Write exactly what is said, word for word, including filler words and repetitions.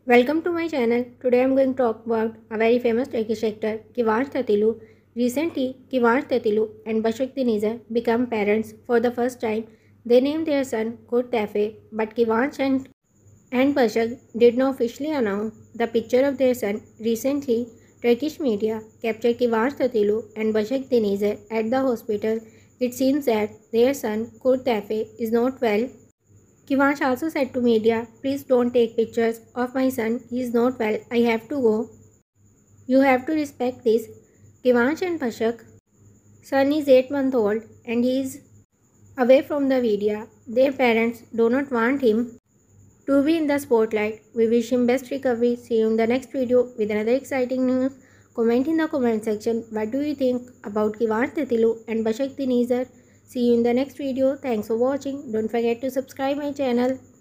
Welcome to my channel. Today I am going to talk about a very famous Turkish actor, Kıvanç Tatlıtuğ. Recently, Kıvanç Tatlıtuğ and Başak Denizer became parents for the first time. They named their son Kurt Tefe, but Kıvanç and, and Başak did not officially announce the picture of their son. Recently, Turkish media captured Kıvanç Tatlıtuğ and Başak Denizer at the hospital. It seems that their son Kurt Tefe is not well. Kıvanç also said to media, "Please don't take pictures of my son. He is not well. I have to go. You have to respect this." Kıvanç and Başak's son is eight months old and he is away from the media. Their parents do not want him to be in the spotlight. We wish him best recovery. See you in the next video with another exciting news. Comment in the comment section what do you think about Kıvanç Tatlıtuğ and Başak Denizer. See you in the next video. Thanks for watching. Don't forget to subscribe my channel.